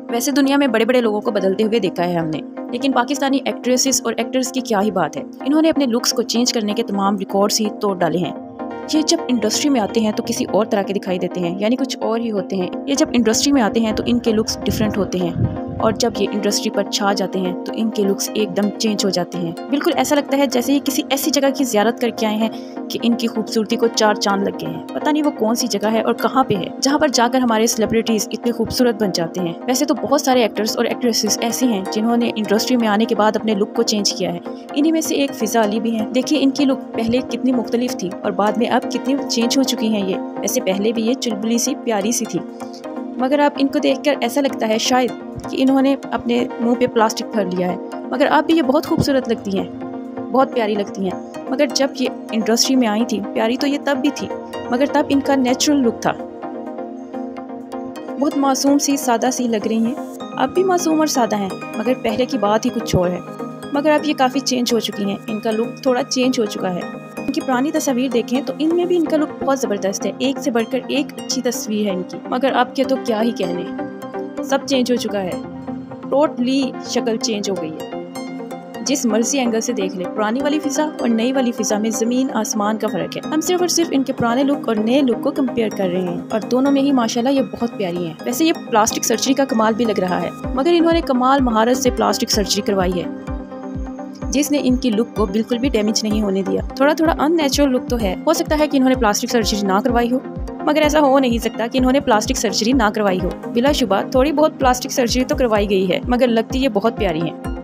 वैसे दुनिया में बड़े बड़े लोगों को बदलते हुए देखा है हमने, लेकिन पाकिस्तानी एक्ट्रेसेस और एक्टर्स की क्या ही बात है। इन्होंने अपने लुक्स को चेंज करने के तमाम रिकॉर्ड्स ही तोड़ डाले हैं। ये जब इंडस्ट्री में आते हैं तो किसी और तरह के दिखाई देते हैं, यानी कुछ और ही होते हैं। ये जब इंडस्ट्री में आते हैं तो इनके लुक्स डिफरेंट होते हैं, और जब ये इंडस्ट्री पर छा जाते हैं तो इनके लुक्स एकदम चेंज हो जाते हैं। बिल्कुल ऐसा लगता है जैसे ये किसी ऐसी जगह की ज़ियारत करके आए हैं कि इनकी खूबसूरती को 4 चांद लग गए हैं। पता नहीं वो कौन सी जगह है और कहाँ पे है जहाँ पर जाकर हमारे सेलिब्रिटीज इतने खूबसूरत बन जाते हैं। वैसे तो बहुत सारे एक्टर्स और एक्ट्रेसेस ऐसे हैं जिन्होंने इंडस्ट्री में आने के बाद अपने लुक को चेंज किया है। इन्हीं में से एक फिजा अली भी है। देखिए इनकी लुक पहले कितनी मुख्तलिफ थी और बाद में अब कितनी चेंज हो चुकी हैं ये। वैसे पहले भी ये चुलबुली सी प्यारी सी थी, मगर अब इनको देखकर ऐसा लगता है शायद कि इन्होंने अपने मुंह पे प्लास्टिक भर लिया है। मगर अब भी ये बहुत खूबसूरत लगती हैं, बहुत प्यारी लगती हैं। मगर जब ये इंडस्ट्री में आई थी, प्यारी तो ये तब भी थी, मगर तब इनका नेचुरल लुक था। बहुत मासूम सी, सादा सी लग रही हैं। अब भी मासूम और सादा हैं, मगर पहले की बात ही कुछ और है। मगर अब ये काफ़ी चेंज हो चुकी हैं, इनका लुक थोड़ा चेंज हो चुका है। इनकी पुरानी तस्वीर देखें तो इनमें भी इनका लुक बहुत ज़बरदस्त है, एक से बढ़कर एक अच्छी तस्वीर है इनकी। मगर अब के तो क्या ही कहने, सब चेंज हो चुका है, टोटली शक्ल चेंज हो गई है। जिस मर्जी एंगल से देख ले, पुरानी वाली फिजा और नई वाली फिजा में ज़मीन आसमान का फ़र्क है। हम सिर्फ और सिर्फ इनके पुराने लुक और नए लुक को कंपेयर कर रहे हैं, और दोनों में ही माशाल्लाह ये बहुत प्यारी हैं। वैसे ये प्लास्टिक सर्जरी का कमाल भी लग रहा है, मगर इन्होंने कमाल महारत से प्लास्टिक सर्जरी करवाई है, जिसने इनकी लुक को बिल्कुल भी डैमेज नहीं होने दिया। थोड़ा थोड़ा अननेचुरल लुक तो है, हो सकता है कि इन्होंने प्लास्टिक सर्जरी ना करवाई हो, मगर ऐसा हो नहीं सकता कि इन्होंने प्लास्टिक सर्जरी ना करवाई हो। बिलाशुबा थोड़ी बहुत प्लास्टिक सर्जरी तो करवाई गई है, मगर लगती ये बहुत प्यारी है।